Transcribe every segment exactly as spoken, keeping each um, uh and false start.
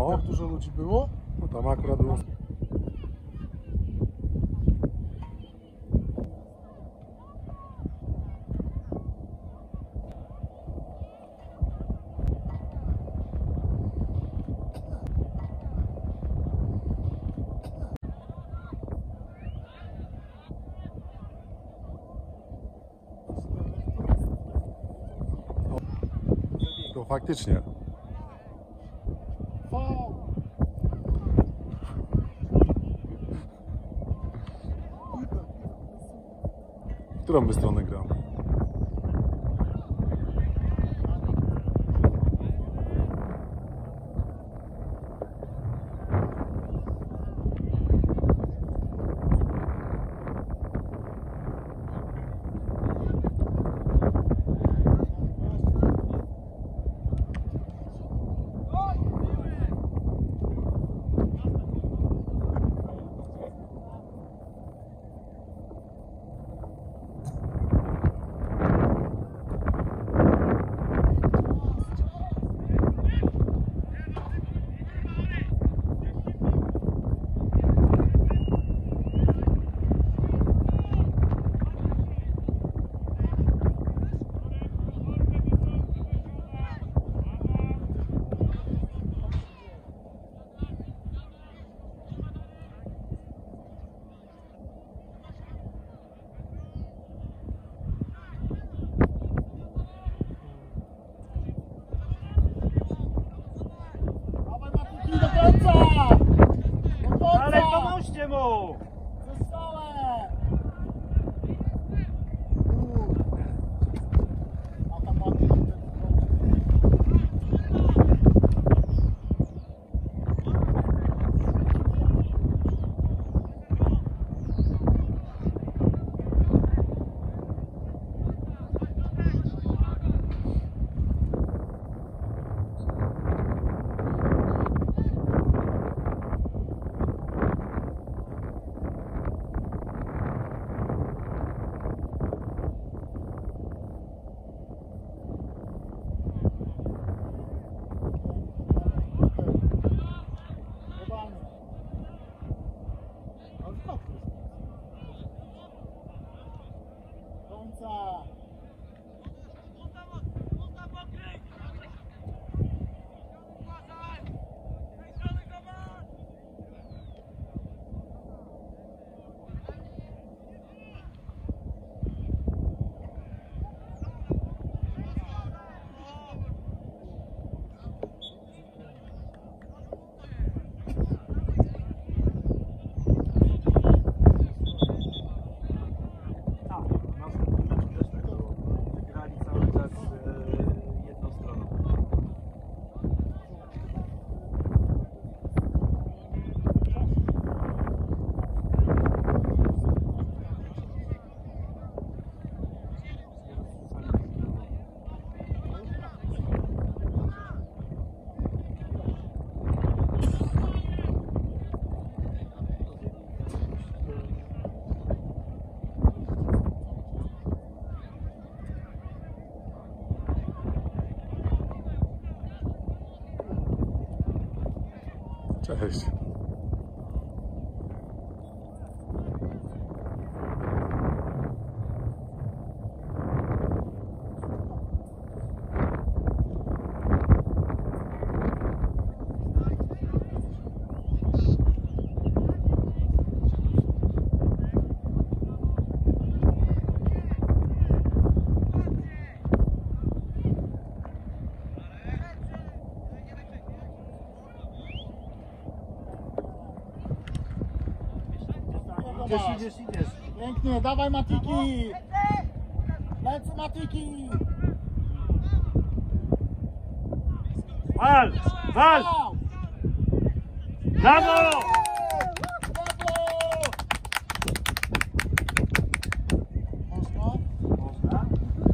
No. Tak dużo ludzi było? No tam akurat było. To faktycznie. W którą my stronę gramy? Do końca! Do końca! Ale pomóżcie mu! Zostałem! A tam ładnie ten Cześć. Idziesz, idziesz, idziesz. Pięknie, dawaj Matiki! Lecę Matiki! Wal! Wal! Brawo! Można? Można?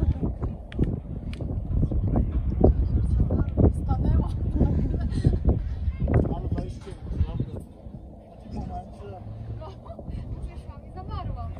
Stanęła. Ale wejście, naprawdę. W takim momencie. No, przyszłam i zamarłam.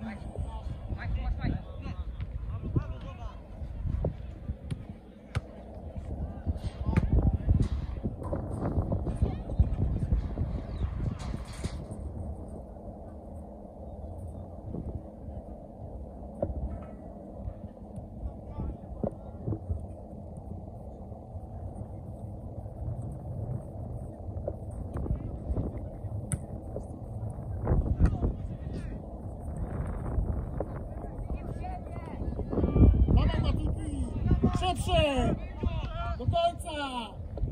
Dawaj Matiki! Szybszy! Do końca!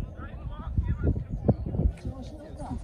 Trzeba się rozgrać.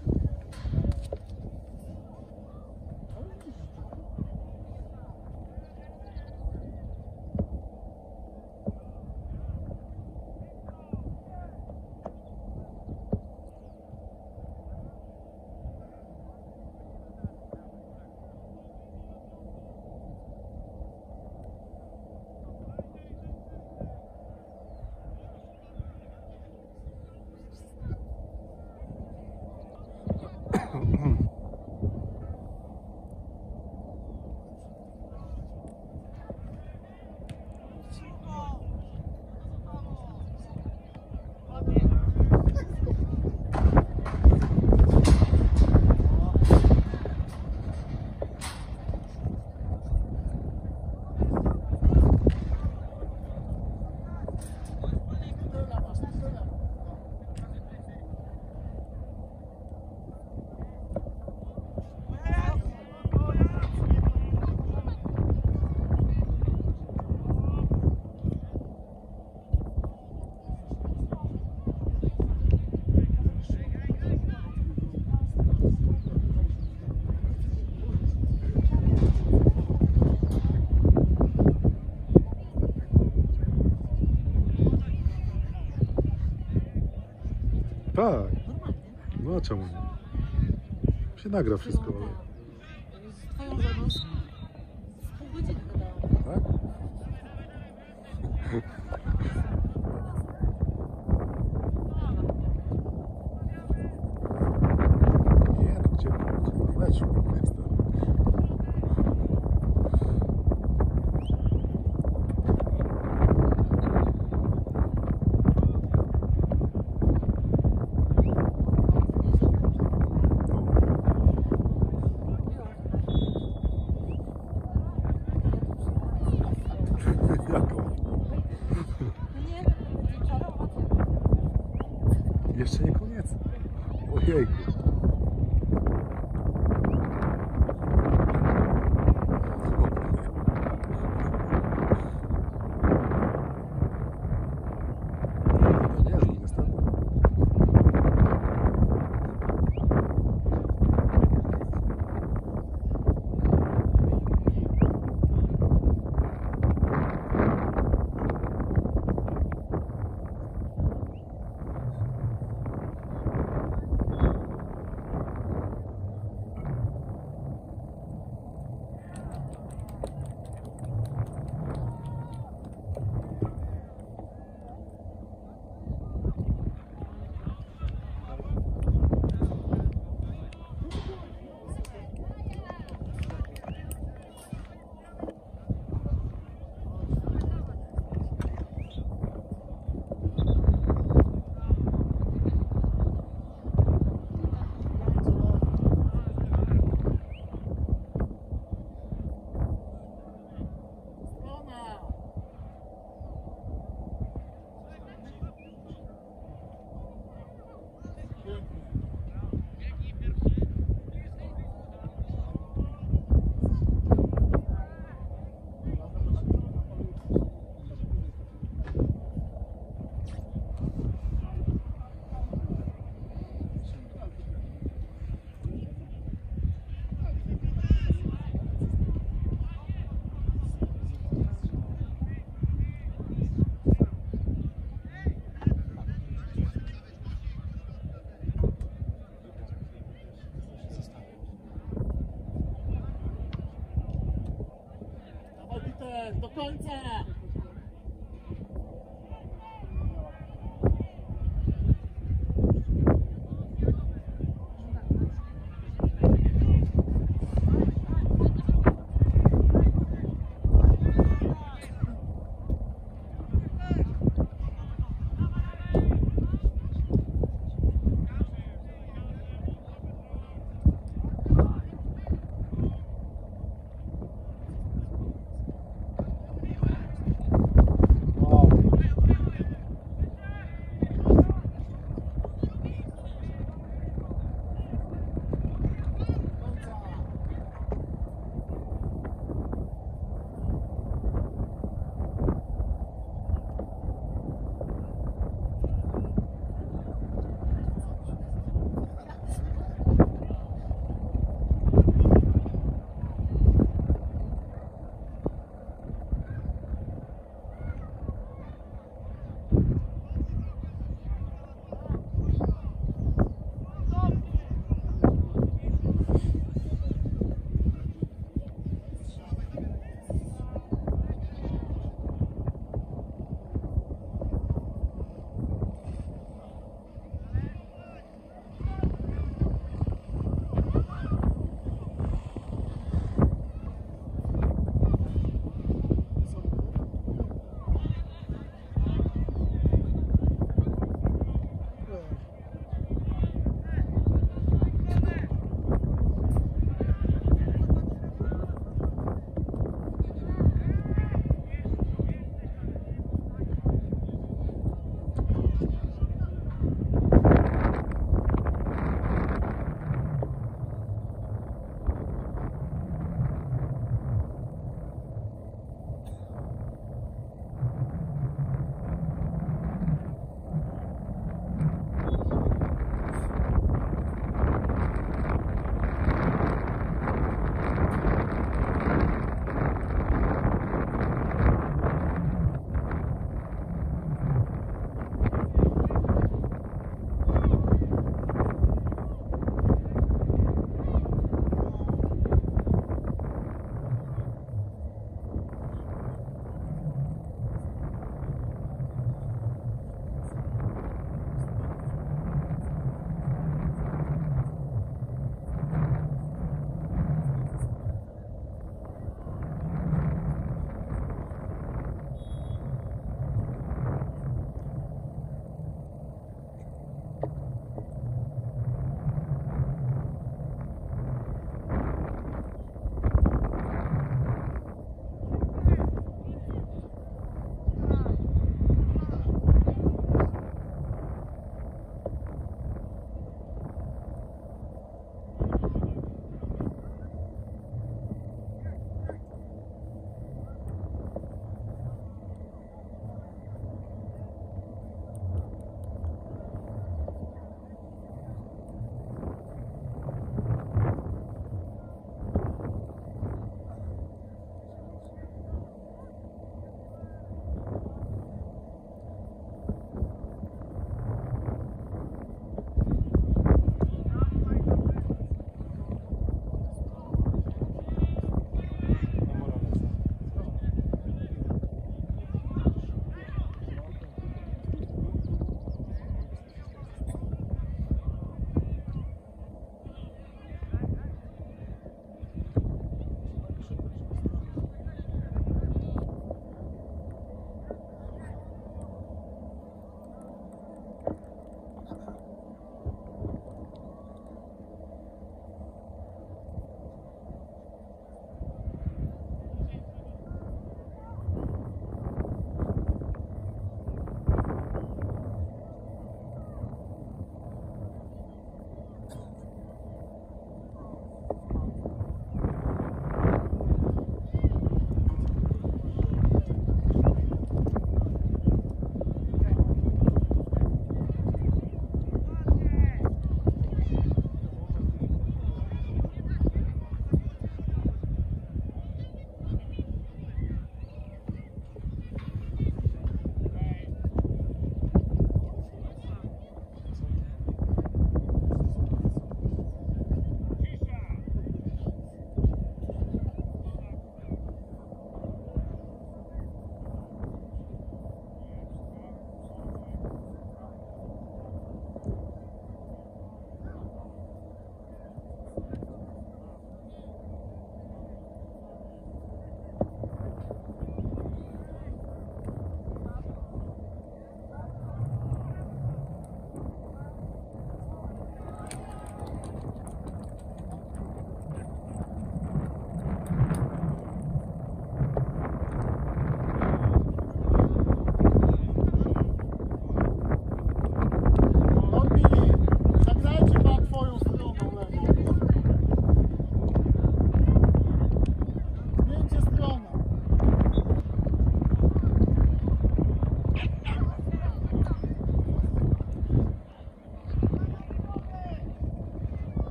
Tak. No a czemu nie? Się nagra wszystko, ale... Z twoją żoną z pół godziny gadałam. Tak? Nie, no gdzie? Leciu, jestem. Jaką? Nie wiem, będzie czarować. Jeszcze nie koniec. Ojejku. No nie, no niestety. Do końca!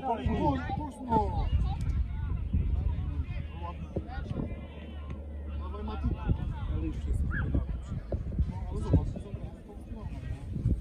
mu, po linii. Puść, puść mu. Dawaj Matika. Ale już jest. No, ale zobacz, co to jest tą stroną, nie?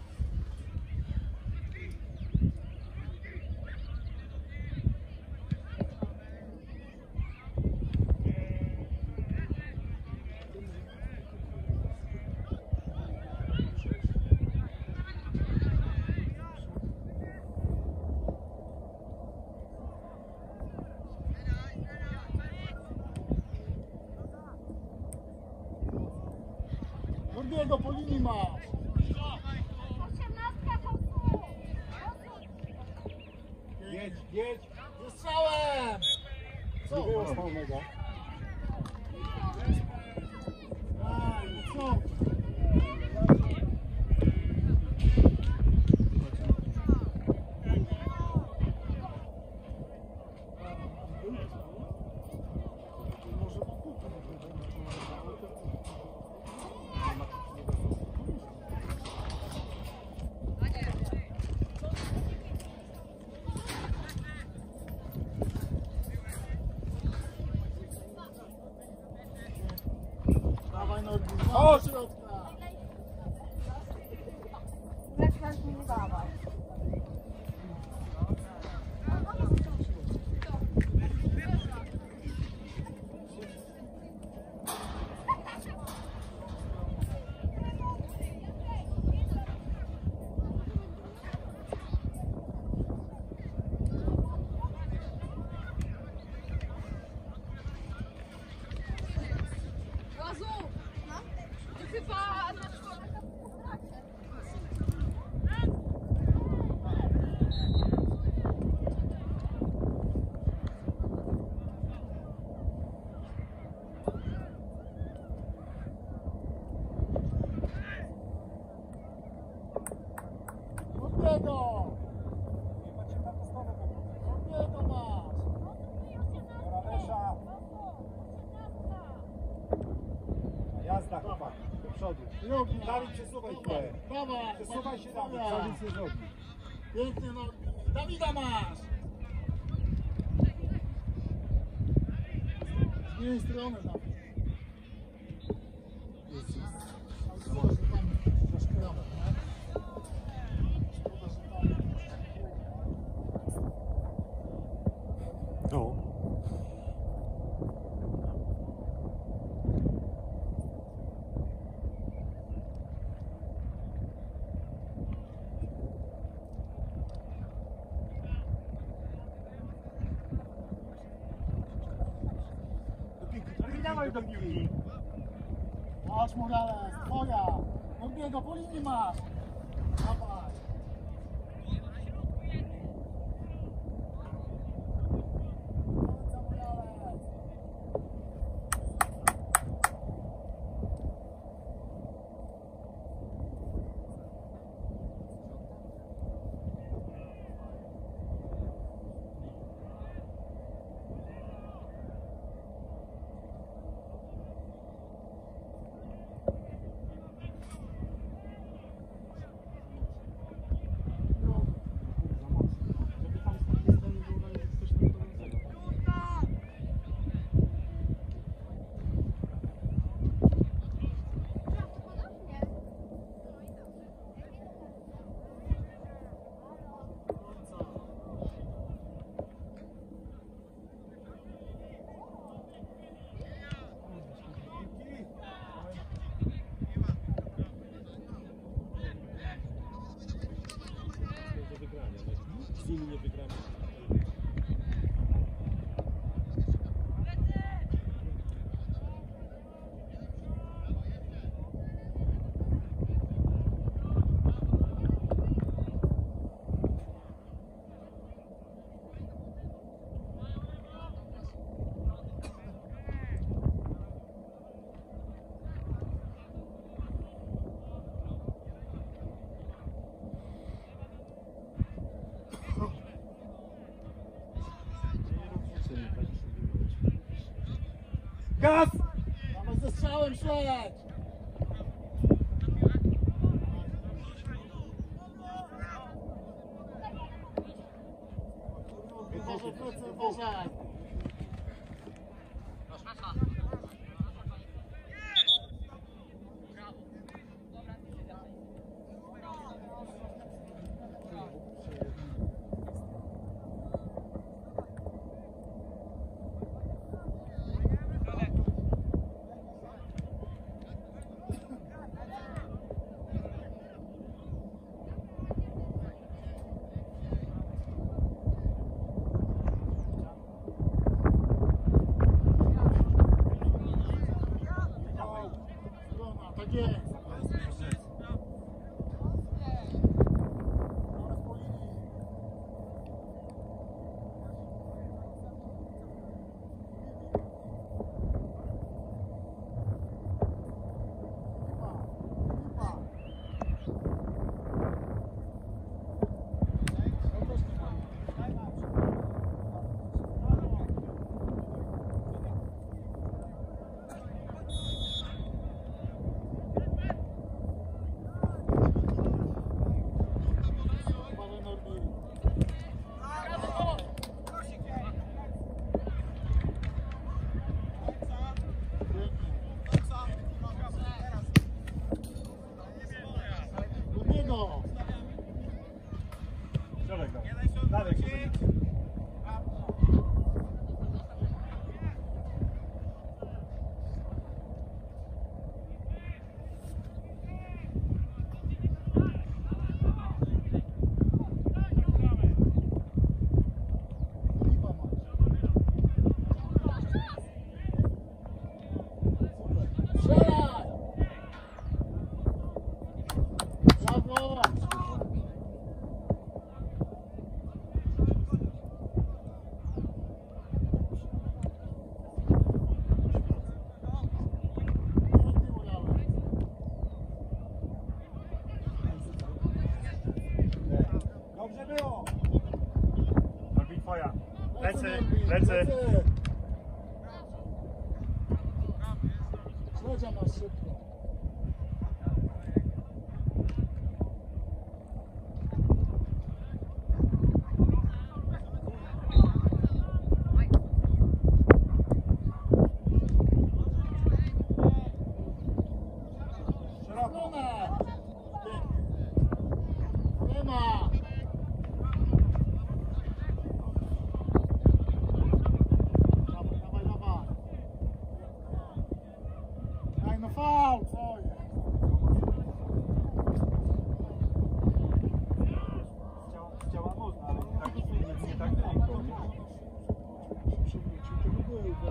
Drugiego po linii masz. Osiemnastka to tu. Jedź, jedź. Wystrzałem! Co? Nie było spalonego. Aj, no co? Może na kółko, dawaj nogi, chodź do środka. Lecz nas mi nie dawaj. Razu! No? To chyba na szkole. Drugiego! Drugiego masz! Jazda, chłopak. Do przodu. Robi. Dawid, przesuwaj się. Dawaj! Przesuwaj się, Dawid. Dawaj. Co nic nie zrobi. Pięknie nogi. Dawida masz! Zmień stronę, Dawid. Jezus. Ale szkoda, że tam troszkę ramy, nie? Szkoda, że tam... O. Nie dawaj do piłki. Chodź Morales, twoja! Drugiego po linii masz! Dawaj! Końca Morales! Z nimi nie wygramy. Gaz! Dawaj ze strzałem, śledź! plecy, plecy, uważaj. Tak jest. Środek go. Dalej go będzie. Brawo! Dobrze było. Norbi, twoja. Plecy, plecy. Śledzia masz szybko. Szeroko. Nie ma. Dawaj, dawaj, dawaj. Daj no faul, co jest? Z ciała można, ale nie tak, nie, nie tak ręką. Przywrócił, to by był gol.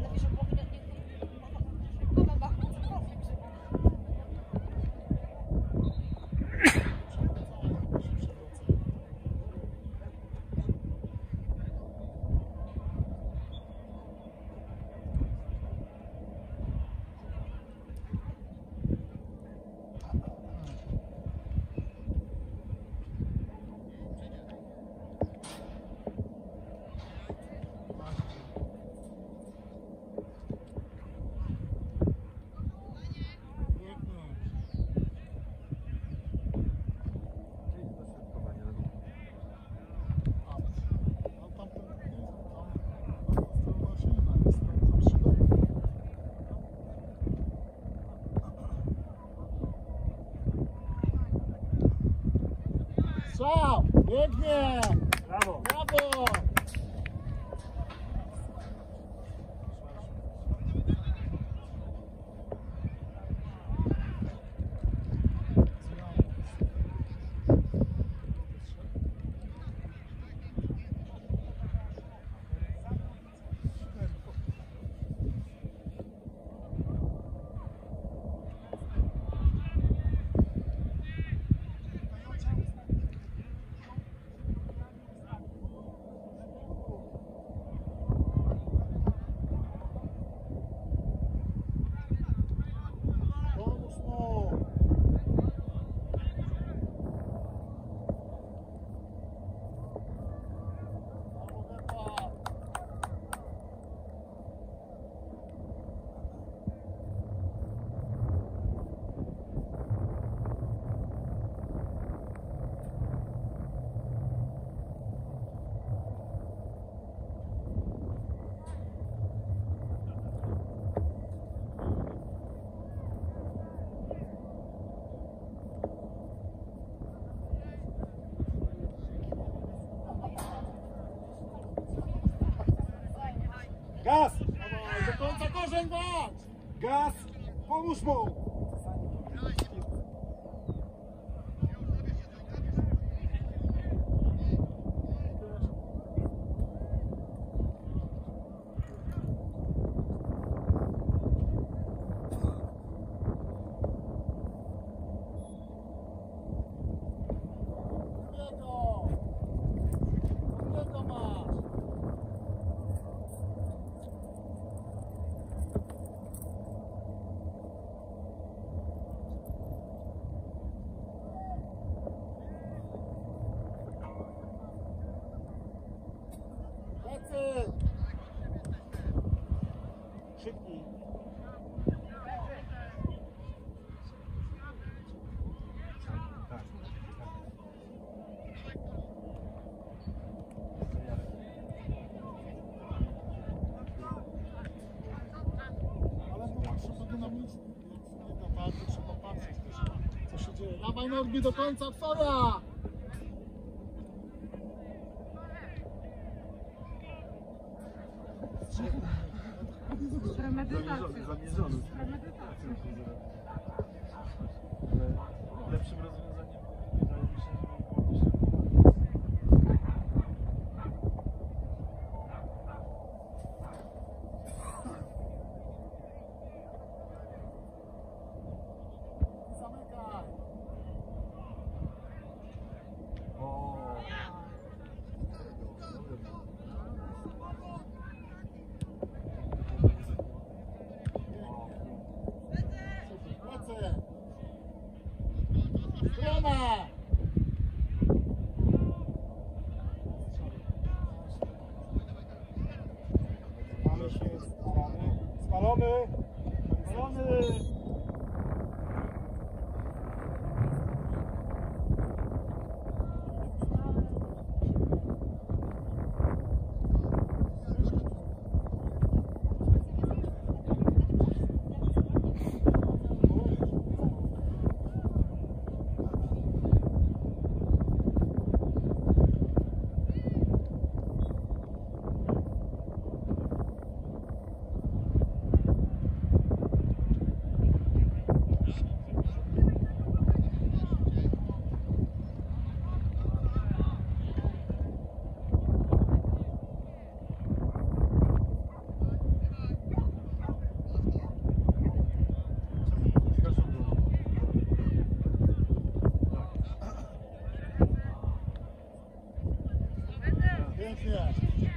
Strzał! Pięknie! Brawo. Brawo! Gaz! Pomóż mu! Szybki. Tak. Ale to trzeba dynamicznie. Jak nie da walki, trzeba patrzeć też, co się dzieje. Dawaj nogi do końca, twoja! Premedytacja. Zamierzony. Premedytacja. Ale lepszym rozwiązaniem wydaje mi się, że byłoby Zamykaj! O. Lecę! Strona! Ale się spalony. Spalony! Spalony! Pięknie!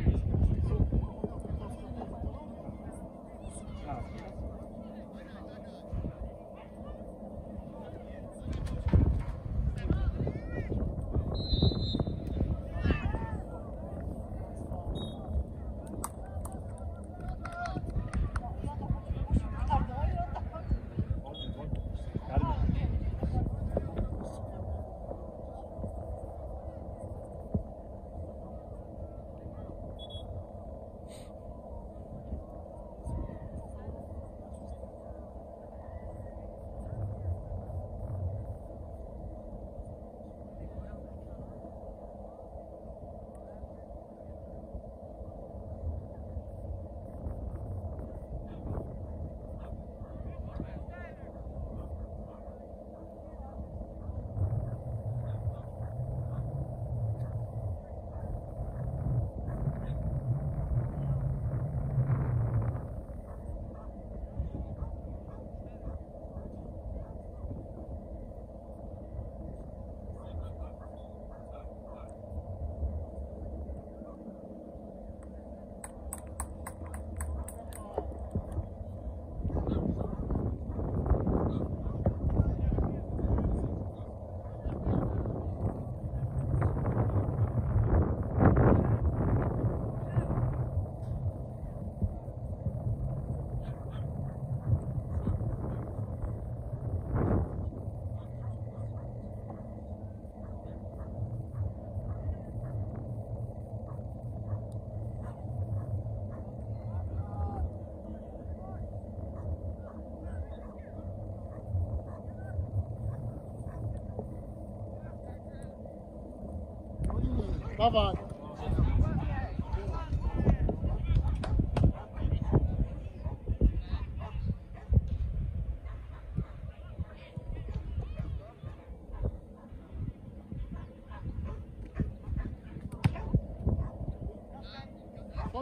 Dawaj!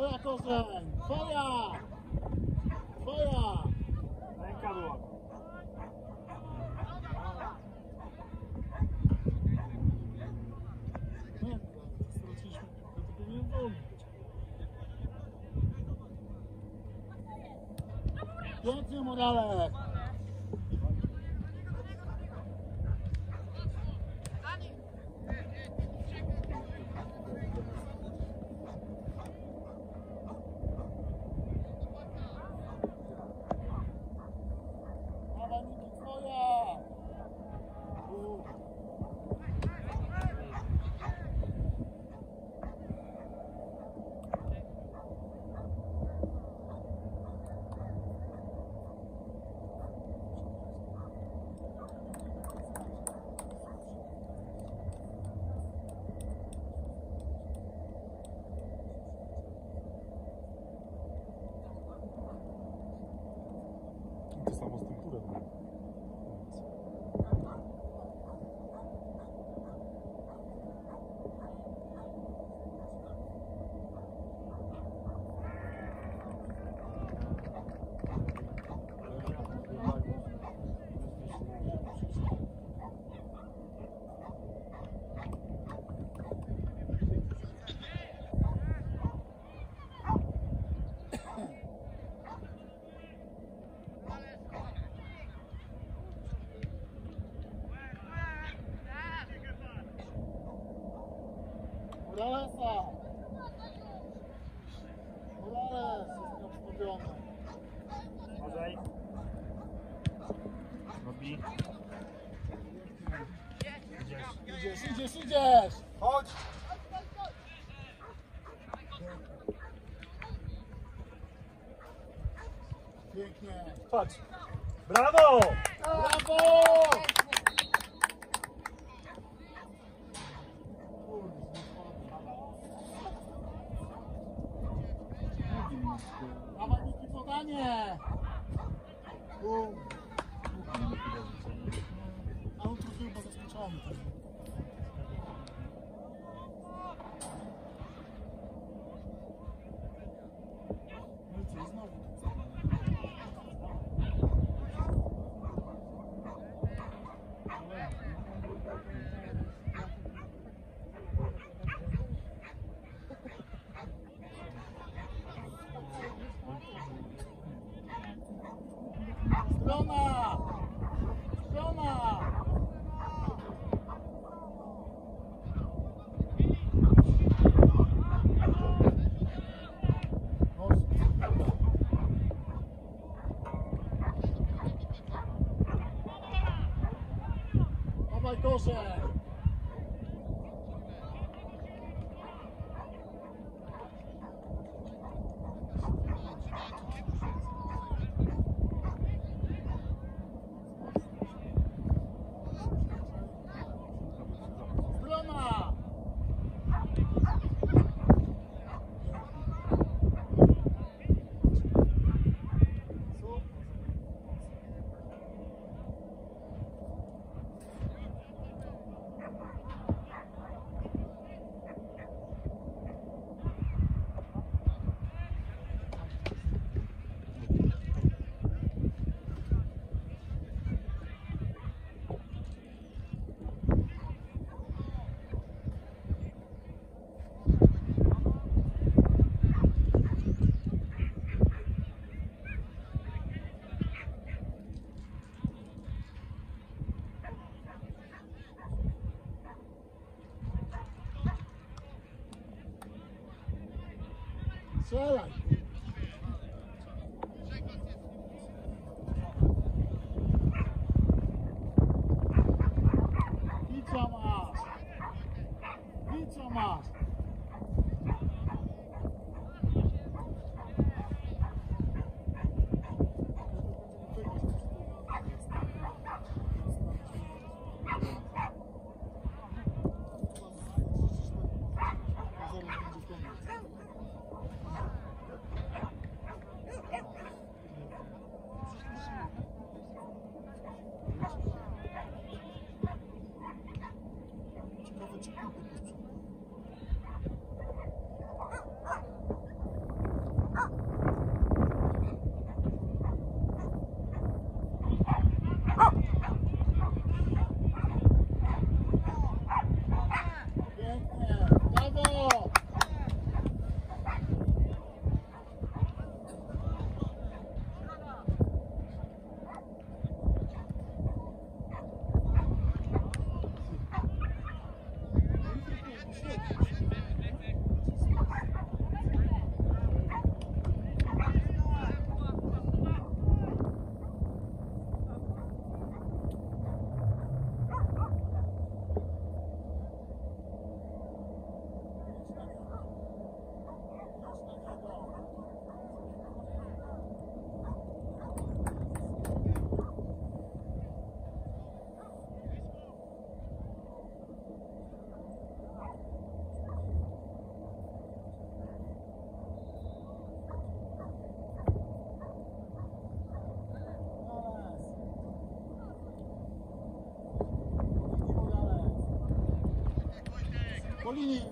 Twoja korzeń! Twoja! Twoja! Ręka była. Nie, straciliśmy, to powinien wolny być. Pięknie, Morales! Dawaj, Niki, twoja! U. To samo z tym turem. Moralesa! Morales jest nieobstawiony. Uważaj. Robi. Idziesz. Idziesz, idziesz, idziesz! Chodź! Pięknie! Chodź. Brawo! Brawo! Dawaj, Niki, podanie! U. A on trochę chyba zaskoczony. No i co, znowu? Strona! Strona! Dawaj, kosze! Strona! Strzelaj! Pizza masz! Pizza masz! Po linii.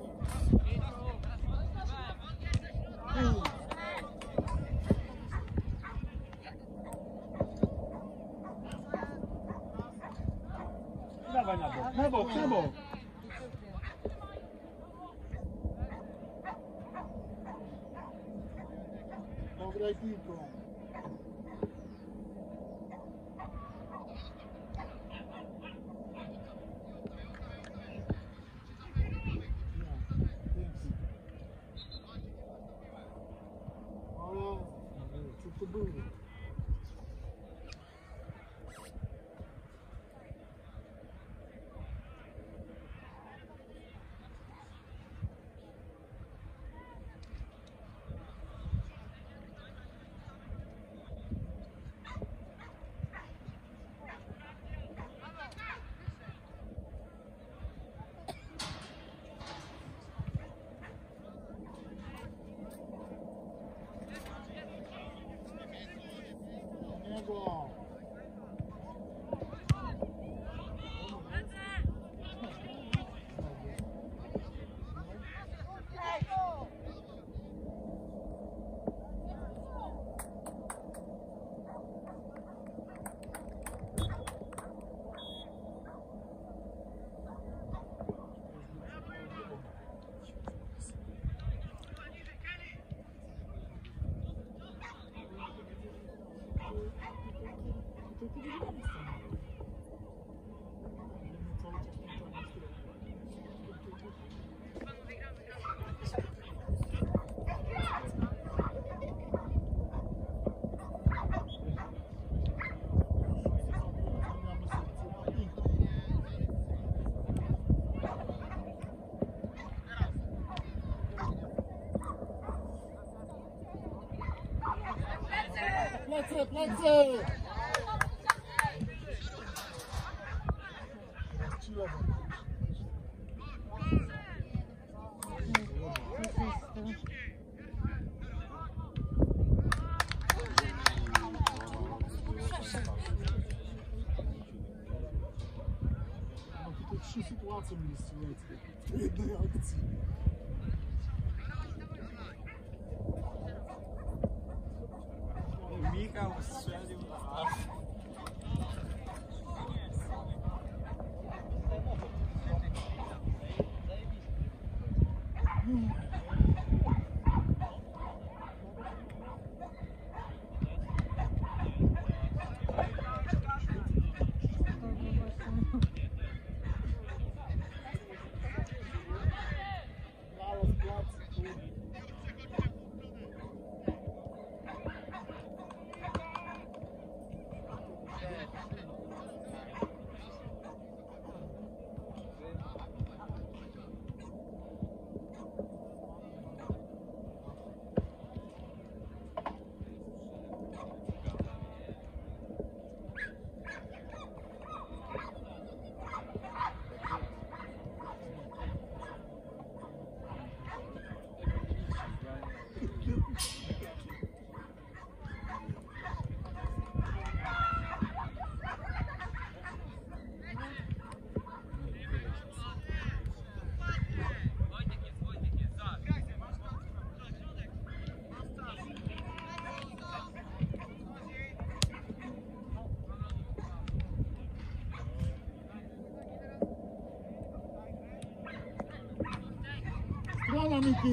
Dawaj na bok, na bok, na bok. Pograj piłką. Ale co to było? Niego. Plecy, plecy! Ci lewo. No tutaj trzy sytuacje mieli strzeleckie w jednej akcji. Michał strzelił. Brawo z placu. Strona Miki!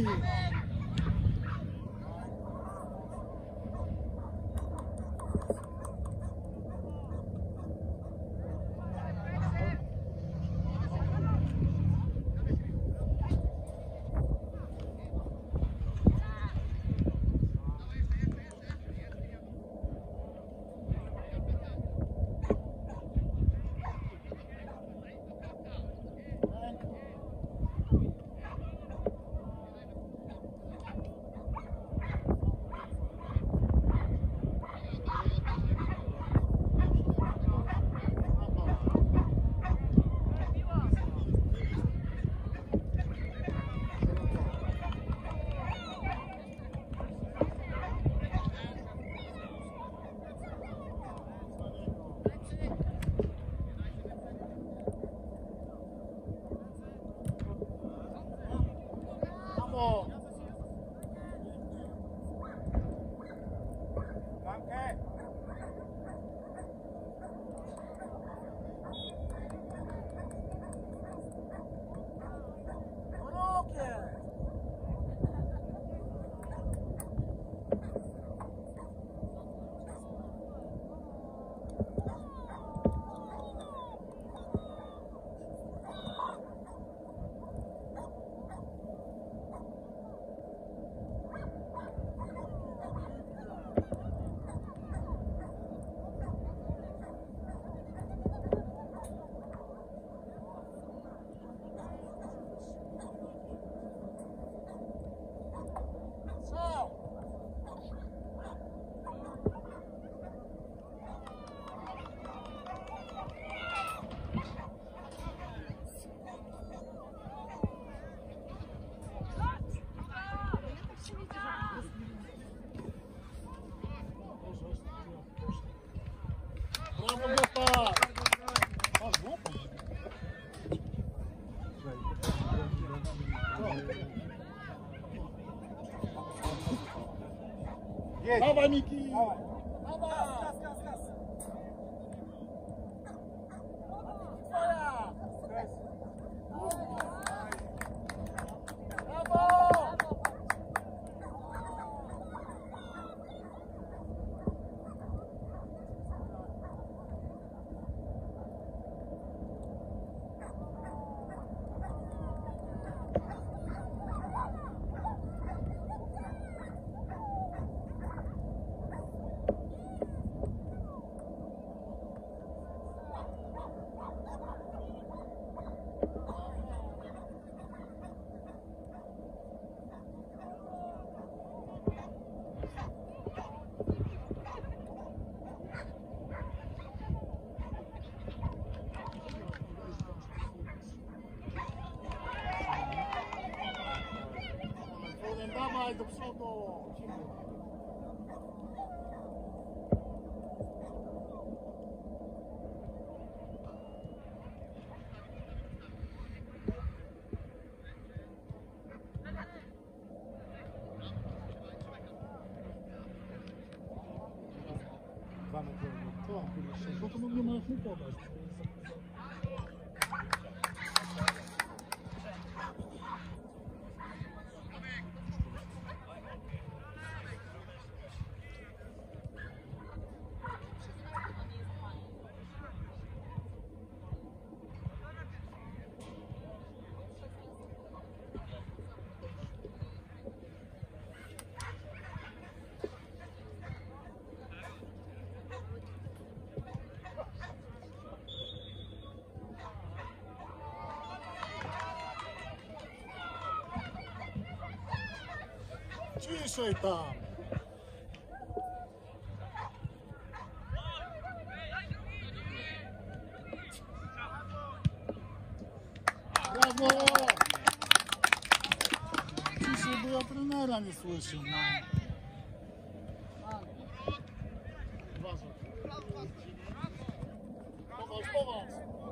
Dawaj do przodu! Dwa metry. Co? No to nie możesz mu podać. Ciszej tam! Brawo! Ciszej, bo ja trenera nie słyszę. No. Uważaj. Popatrz, popatrz!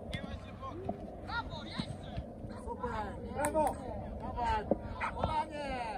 Super! Brawo! Dawaj! Polanie!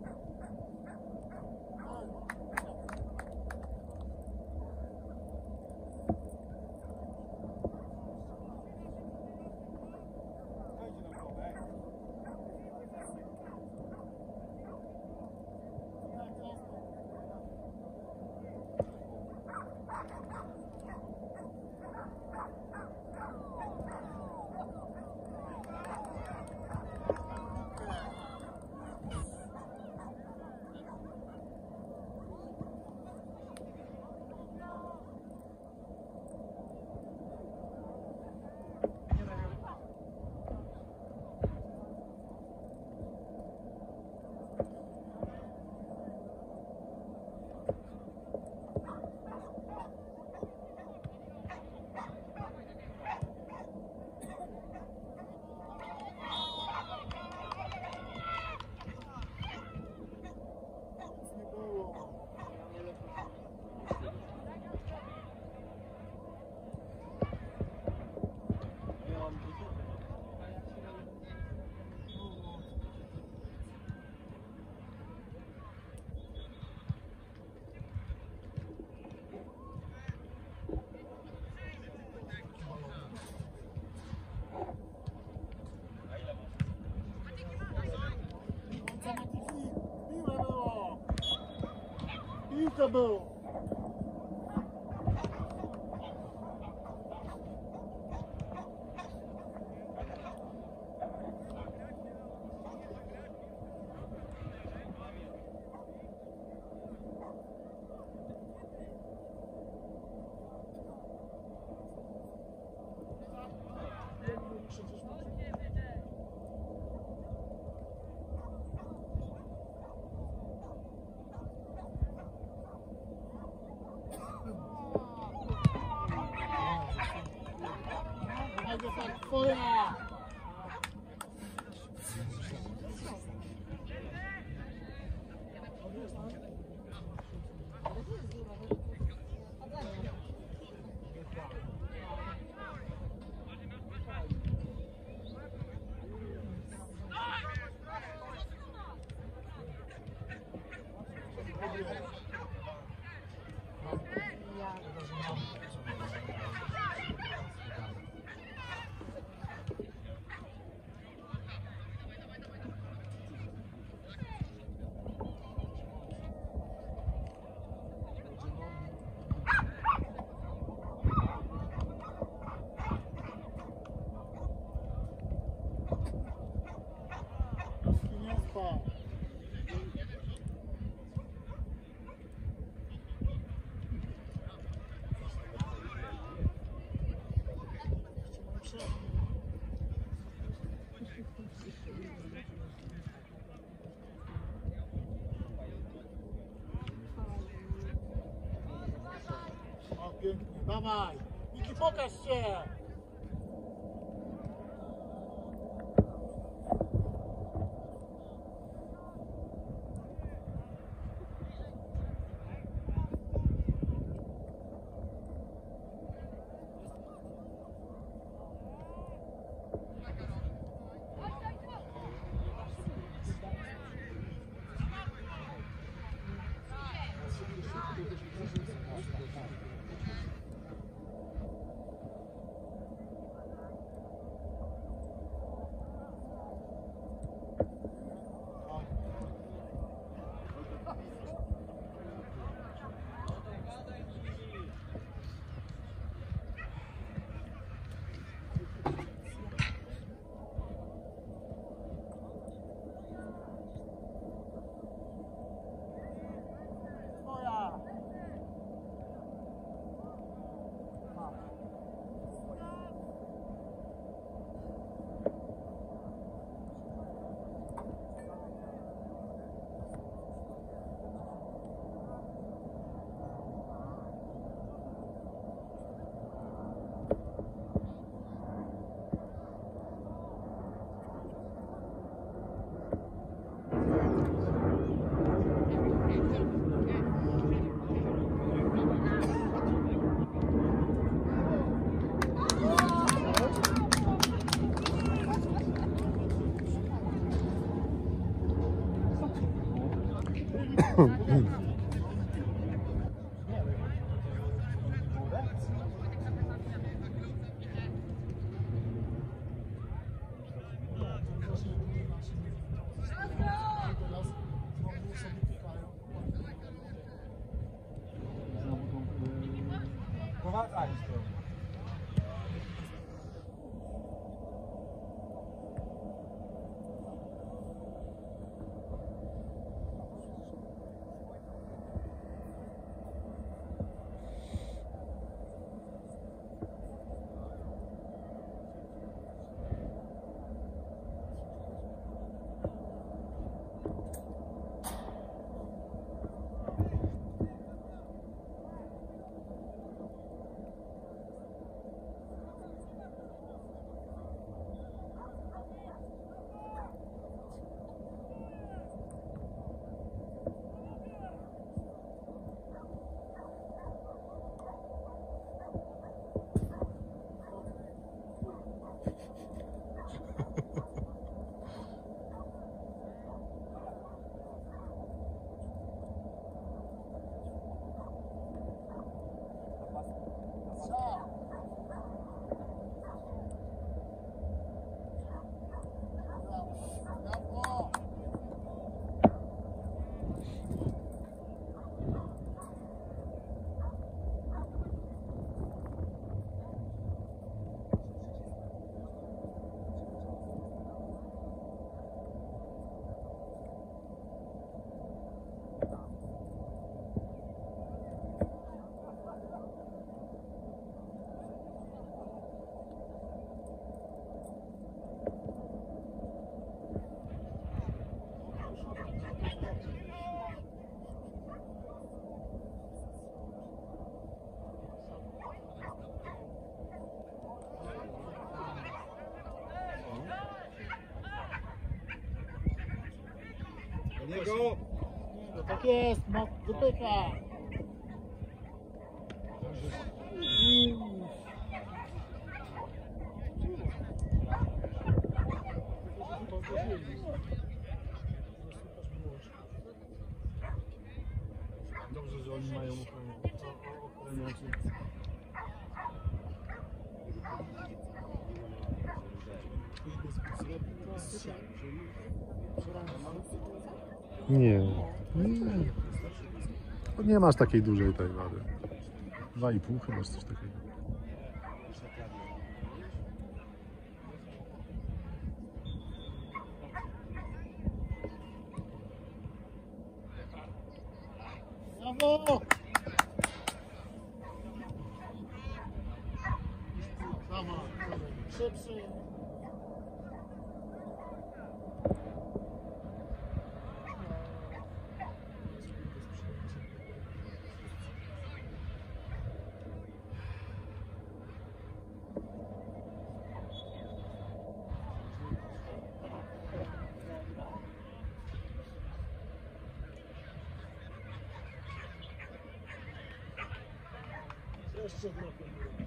Piłka było! Twoja! Dawaj. O, pięknie, dawaj! Niki, pokaż się! Niego! No tak jest, no, wypycha. Dobrze, że oni mają ochroniaczy. Nie. Nie. To nie masz takiej dużej tej wady. Dwa i pół chyba masz coś takiego. Brawo! Dawaj, szybszy. Jeszcze trochę.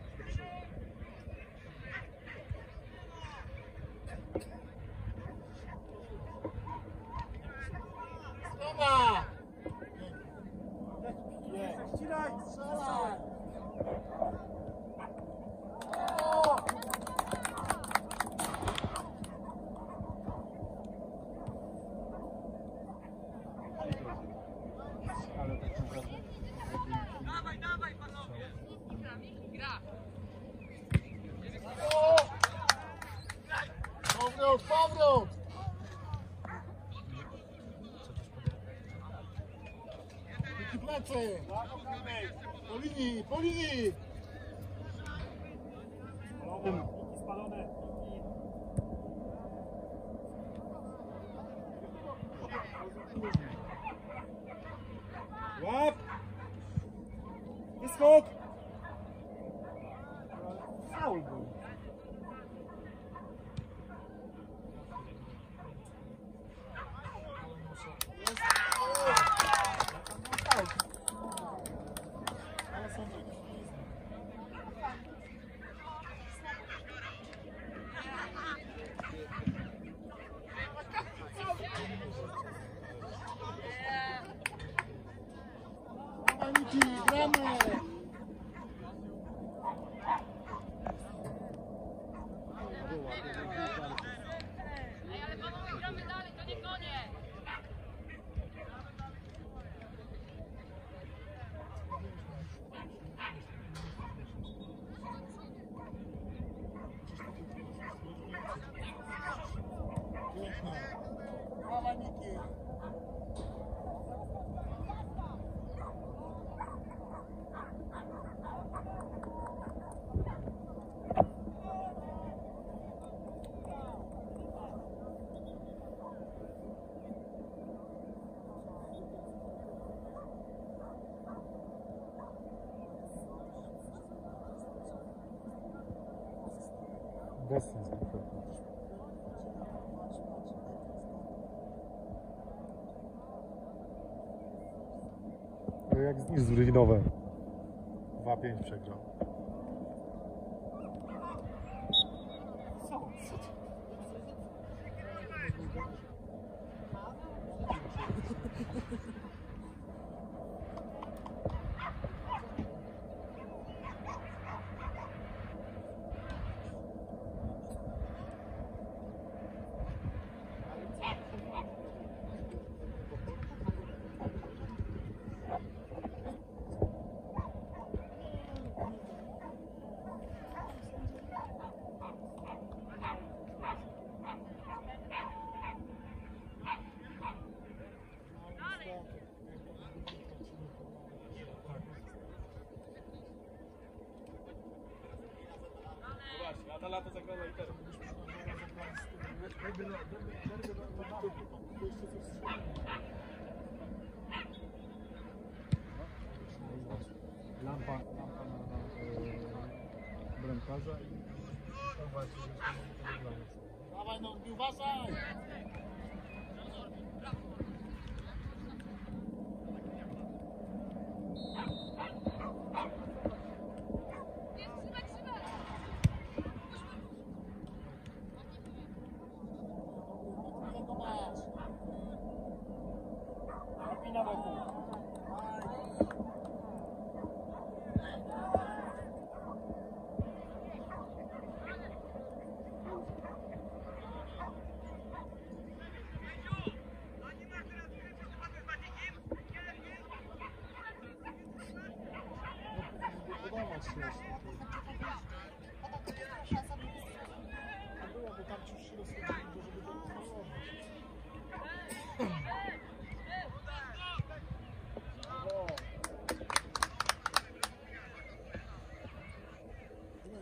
Strona! Ścinaj! Strzelaj! O! Ale tak naprawdę. O! Powrót, powrót! Taki plecy! Po linii, po linii! Spalone. Łap! Wyskok! Faul był. Paniki, gramy! Ej, ale panowie, gramy dalej, to nie koniec! Pięknie. Brawa, Niki. Bez sensu. No jak z z Rywinowe. dwa pięć przegrał. A ta lata zagrała i teraz. Lampa, lampa na, na e, bramkarza i zobaczcie, że to wygląda. Dawaj, no, uważaj! Jedno masz. Lepiej na boku.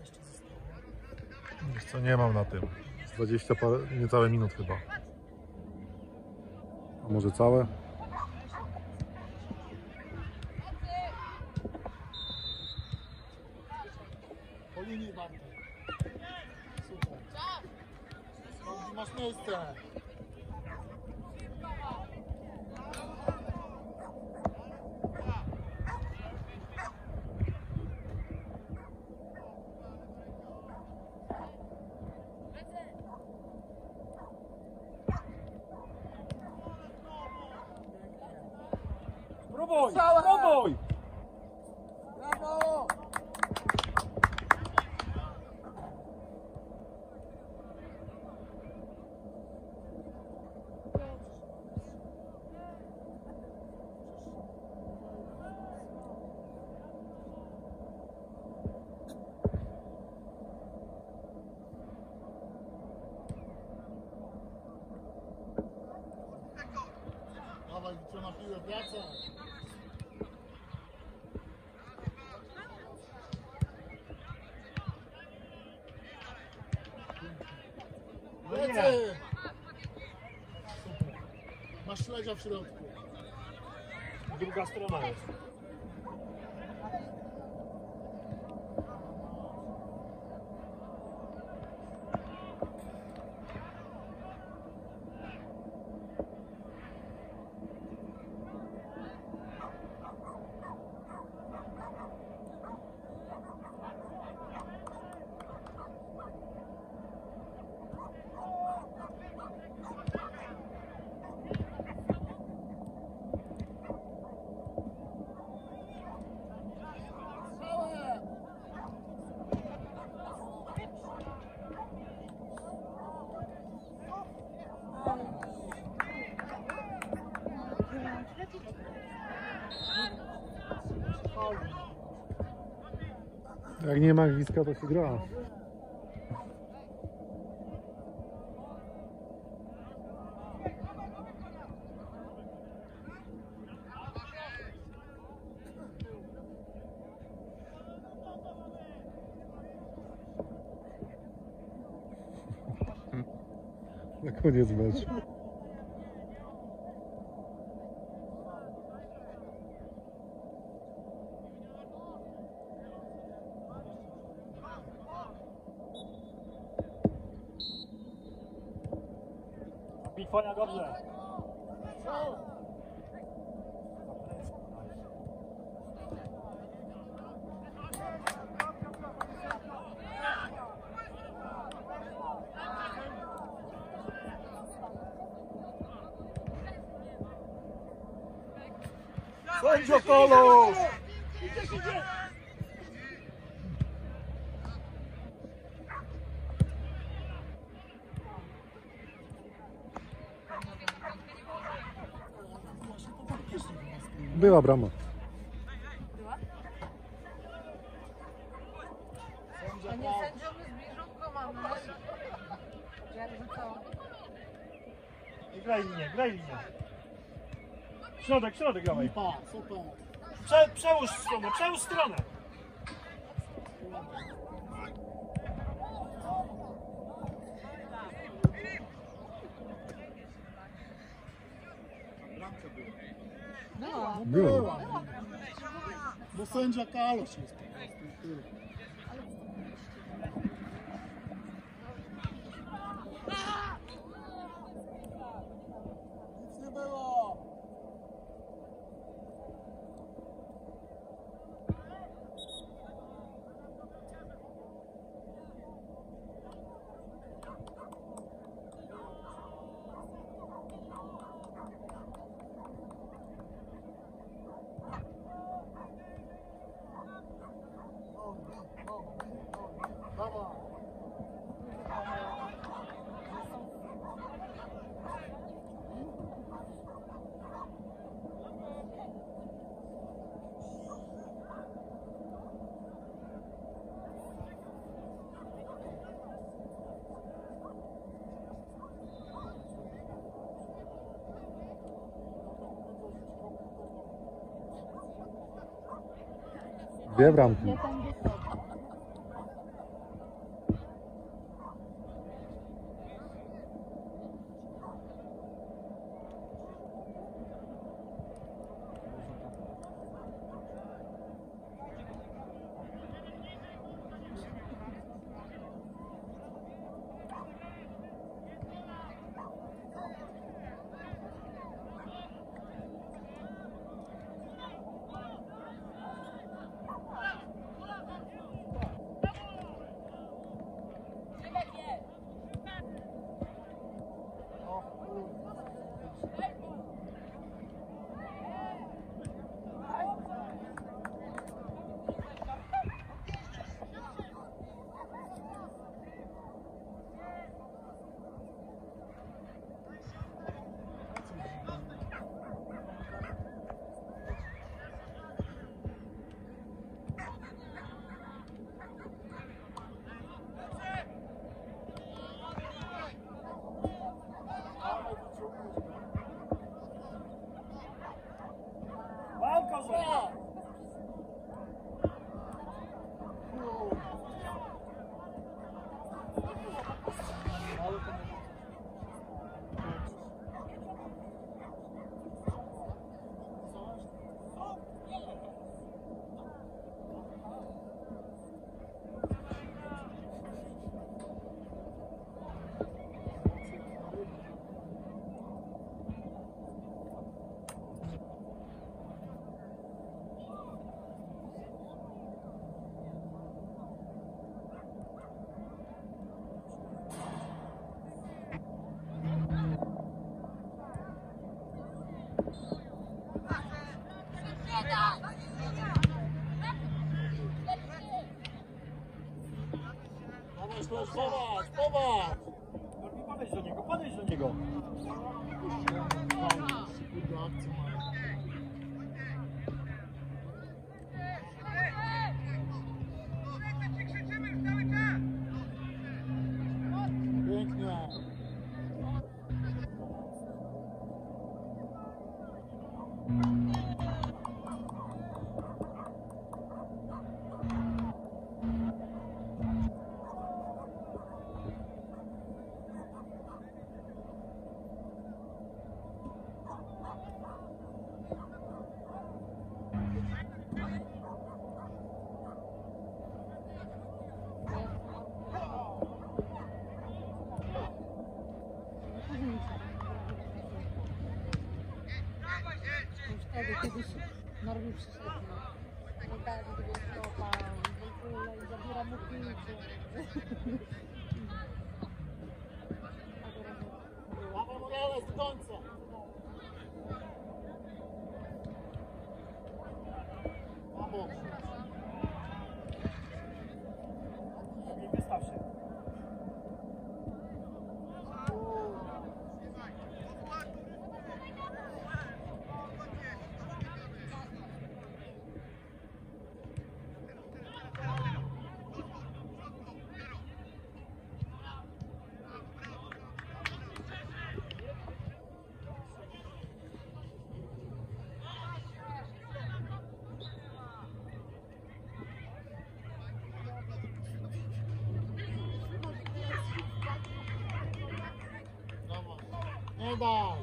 jeszcze zostało? Wiesz co, nie mam na tym. Z dwadzieścia parę, niecałe minut chyba. A może całe? Po linii Bartek. Super. Dobrze, masz miejsce. Próbuj! Próbuj! Brawo! Dawaj, co na piłę, wracaj. Lecę! Super. Masz śledzia w środku. Druga strona jest. Jak nie ma gwizdka, to się gra. Na koniec meczu. Bitwonia dobrze. Sędzio Kolosz! Była brama. Była? A nie sędzią z bliżutko mamy. Jak rzucałam. Graj linię, graj linię. Środek, środek dawaj. Pa, super. Prze, przełóż stronę, przełóż stronę. Była. No Była. była. Bo sędzia Kalosz jest po prostu. Tyle. Nic nie było. Dawaj. Dwie bramki. Popatrz, popatrz, popatrz! Podejdź do niego, podejdź do niego. Kurde, akcje mają. Pięknie. Wtedy kiedyś Norwid przyszedł no tak, gdyby stopa, w ogóle i zabiera mu piłkę. Dawaj Morales do końca. Na bok. Wystaw się. Nie daj.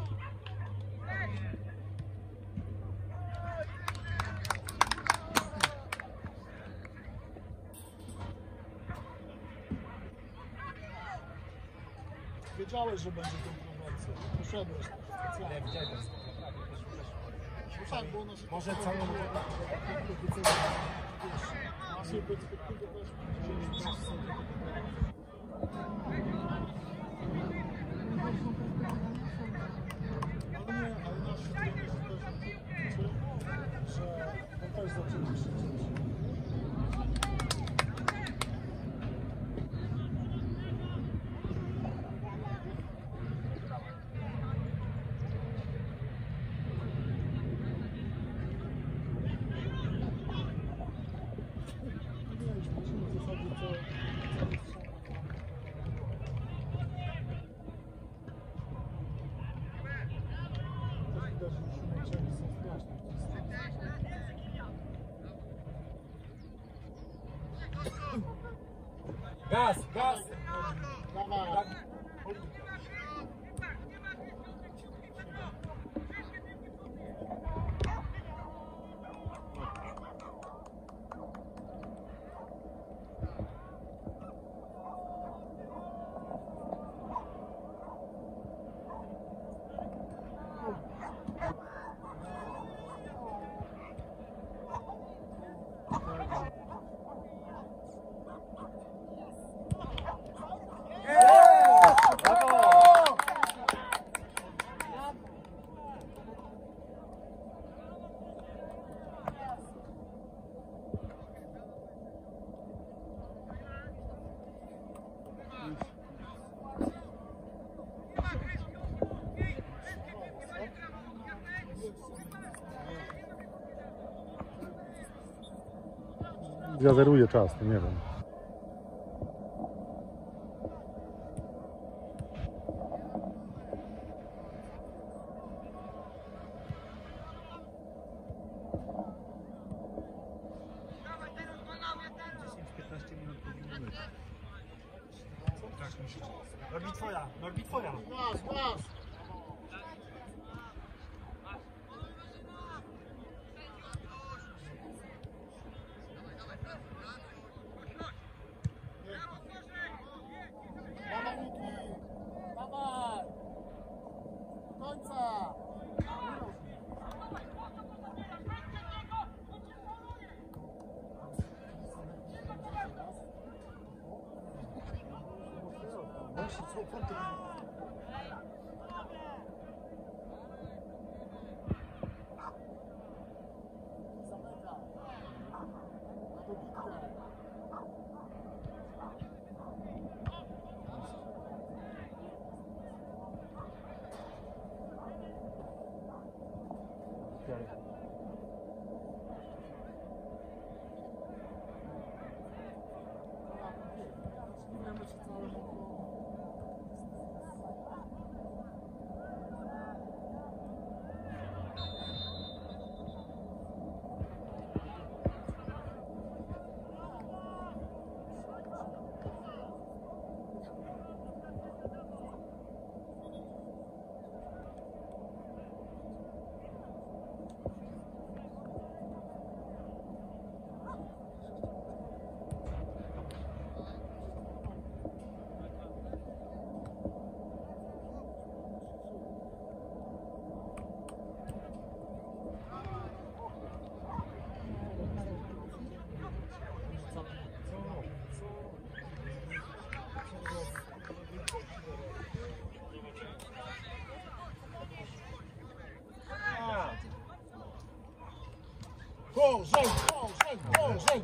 Wiedziałeś, że będzie kontrowersja. Poszedłeś specjalnie. No tak, bo ona się Może całą... z naszej perspektywy też będzie. Ale nie, ale nasi trenerzy też wiecie, że to też zaczęli krzyczeć. Nie, już musimy w zasadzie to... Też widać, że już umiejętności są straszne. Gaz, gaz! Dawaj. Zjazeruje czas, to nie wiem. piętnaście minut powinno być. Tak myślicie. Norbi twoja, Norbi twoja. Gaz, gaz. Dawaj, Miki! Dawaj! Do końca! Zamyka. Na dobitkę. Bożej, Bożej, Bożej!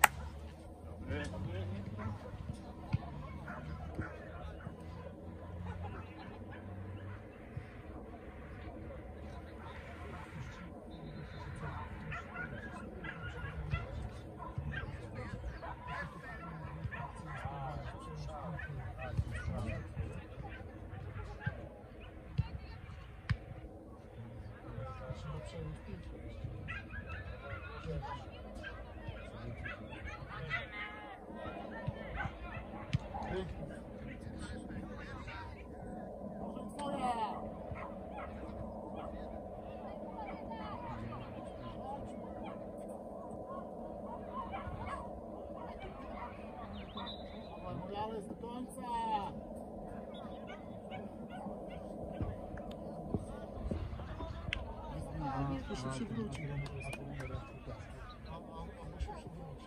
Morales do końca! Muszę przywrócić. A, a, a muszę przywrócić.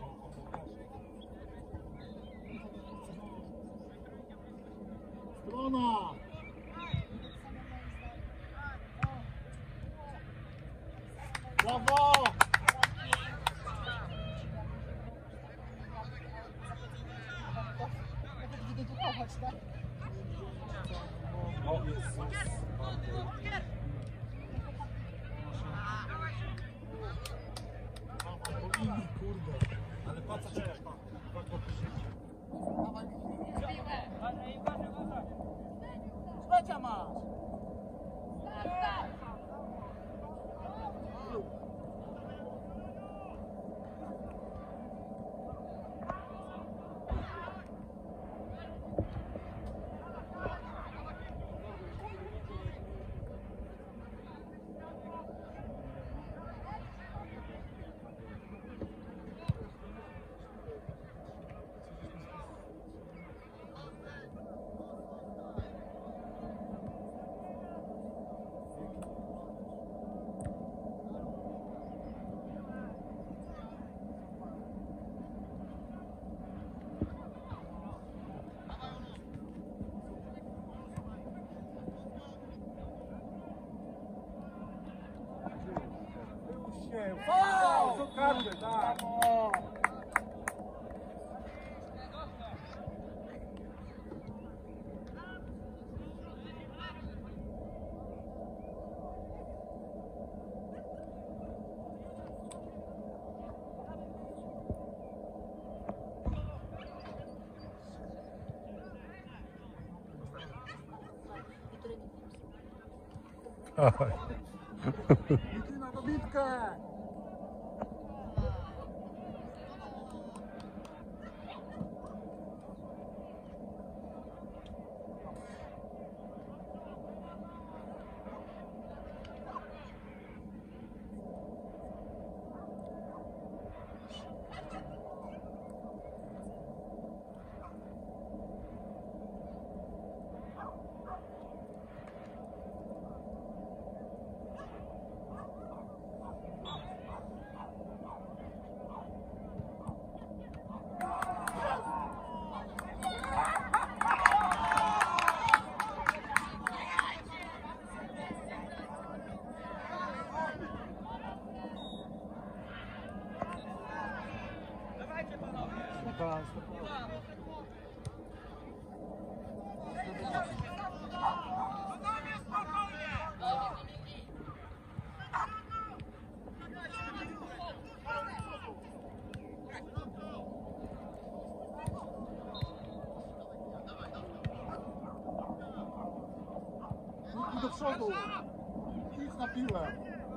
Strona! Brawo! Dedukować, tak? Kurde. Ale po co czekasz? Szkocia masz! O! Co kartę, tak! Idź na dobitkę! I do przodu! Idź na piłę!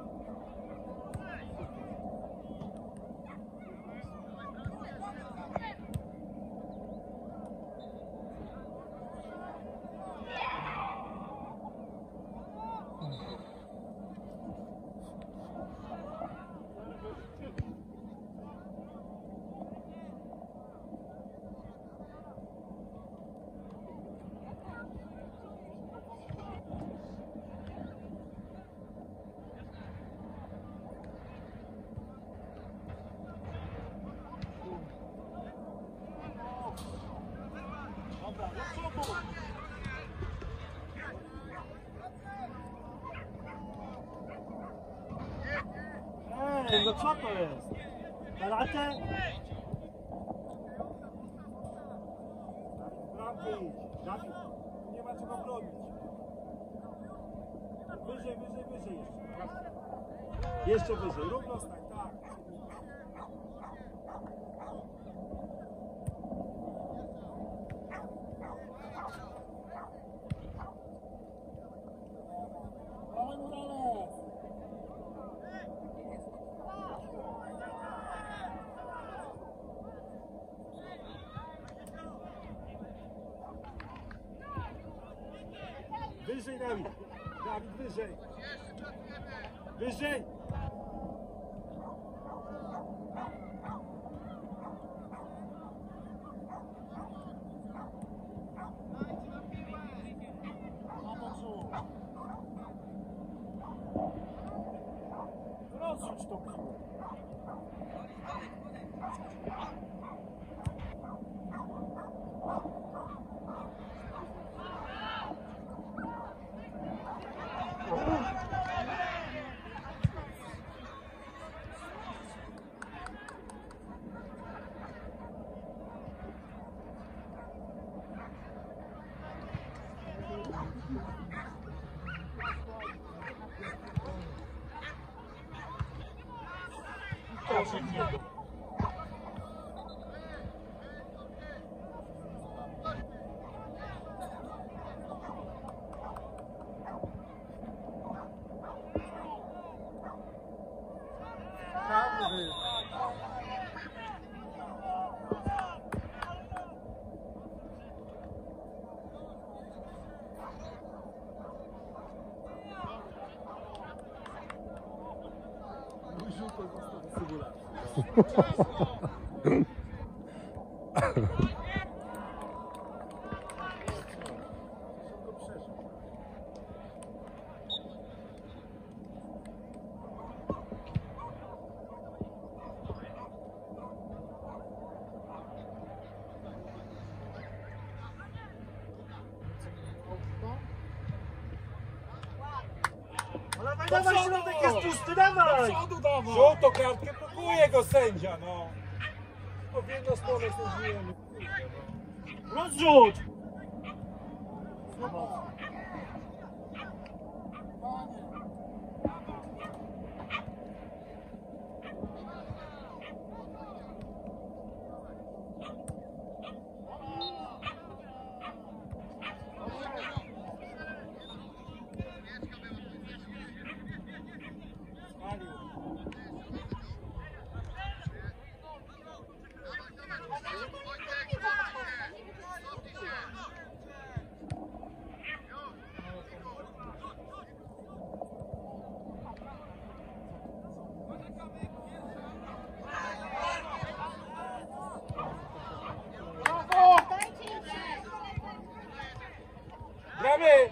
Dobra, do przodu! Ej! Ej, no co to jest? Karate? Bramkę idź. Dawid, nie ma czego bronić. Wyżej, wyżej, wyżej jeszcze. Jeszcze wyżej, równo stań, tak. Dawaj Morales! Wyżej, Dawid. Dawid, wyżej. Wyżej. Rozrzuć to piłę. Proszę cię. Dawaj, dawaj, środek jest pusty, dawaj! Do przodu dawaj! Żółtą kartkę, blokuje go sędzia, no. Po w jedną stronę sędziujemy. Rozrzuć! Gramy!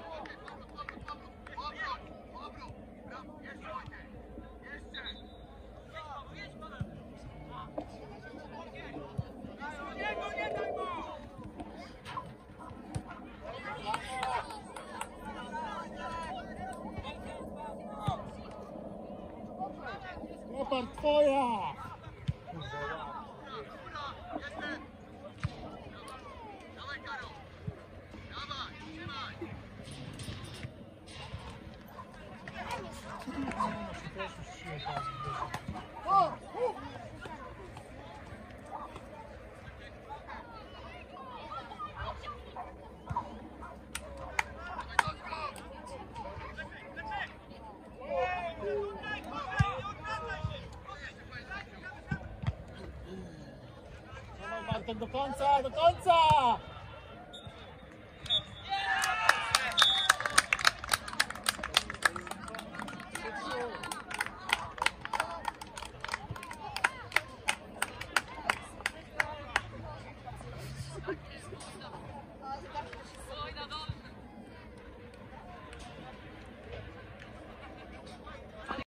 Leopard twoja! Bartek, do końca, do końca!